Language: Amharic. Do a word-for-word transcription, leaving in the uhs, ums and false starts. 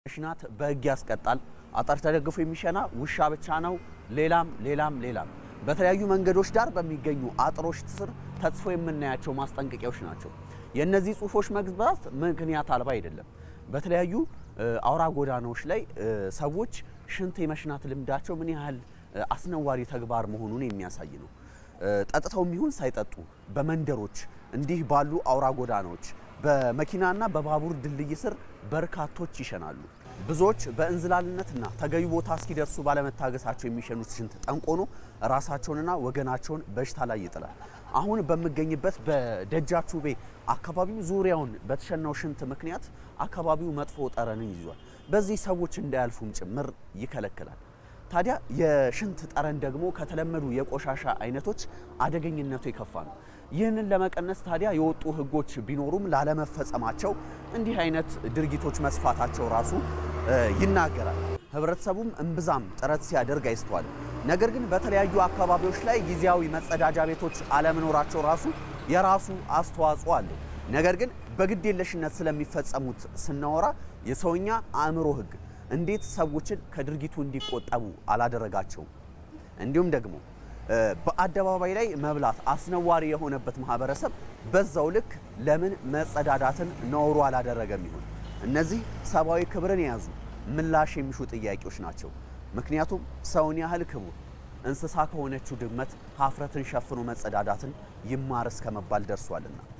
ሽናት በህግ ያስቀጣል አጣር ተደግፎ የሚሸና ውሻ ብቻ ነው ሌላም ሌላም ሌላም በተለያዩ መንገዶች ዳር በሚገኙ አጥሮች ስር ተጽፎ የምናያቸው ማስጠንቀቂያዎች ናቸው የነዚህ ጽሁፎች መግባት ምክንያት አልባ አይደለም በተለያዩ አውራ ጎዳናዎች ላይ ሰዎች ሽንት የመሽናት ልምዳቸው ምን ያህል አስነዋሪ ተግባር መሆኑን የሚያሳይ ነው ጠጥተው የሚሆን ሳይጠጡ በመንደሮች እንዲህ ባሉ አውራ ጎዳናዎች በመኪናና በባቡር ድልድይ ስር በርካቶች ይሸናሉ ብዙዎች በእንዝላልነትና ተገቢ ቦታ እስኪደርሱ ባለመታገሳቸው የሚሸኑት ሽንት ጠንቆኖ ራሳቸውንና ወገናቸውን በሽታ ላይ ይጥላል አሁን በመገኝበት በደጃቹቤ አካባቢው ዙሪያውን በተሸናው ሽንት ምክንያት አካባቢው መጥፎ ጠረንን ይዟል በዚህ ሰዎች እንዳያልፉም ጭምር ይከለክላል ታዲያ የሽንት ጠረን ደግሞ ከተለመዱ የቆሻሻ አይነቶች አደገኝነቱ ይከፋ ነው ይህንን ለመቀነስ ታዲያ የወጡ ህጎች ቢኖሩም ላለመፈጸማቸው እንዲህ አይነት ድርጊቶች መስፋታቸው ራሱ ይናገራል ህብረተሰቡም እንብዛም ጥረት ሲያደርግ አይስተዋል ነገር ግን በተለያዩ አካባቢዎች ላይ ጊዜያዊ መጸዳጃ ቤቶች አለመኖራቸው ራሱ የራሱ አስተዋጽኦ አለው ነገር ግን በግዴለሽነት ስለሚፈጸሙት ስናወራ የሰውኛ አእምሮ ህግ እንዴት ሰዎችን ከድርጊቱ እንዲቆጠቡ አላደረጋቸው እንዲሁም ደግሞ በአደባባይ ላይ መብላት አስነዋሪ የሆነበት ማህበረሰብ በዛው ልክ ለምን መጸዳዳትን ነውሩ አላደረገም ይሁን እነዚህ ሰባዊ ክብርን ያዙ ምላሽ የሚሹ ጥያቄዎች ናቸው ምክንያቱም ሰውን ያህል ክቡር እንስሳ ከሆነችው ድመት ሀፍረትን ሸፍኖ መጸዳዳትን ይማር እስከመባል ደርሷልና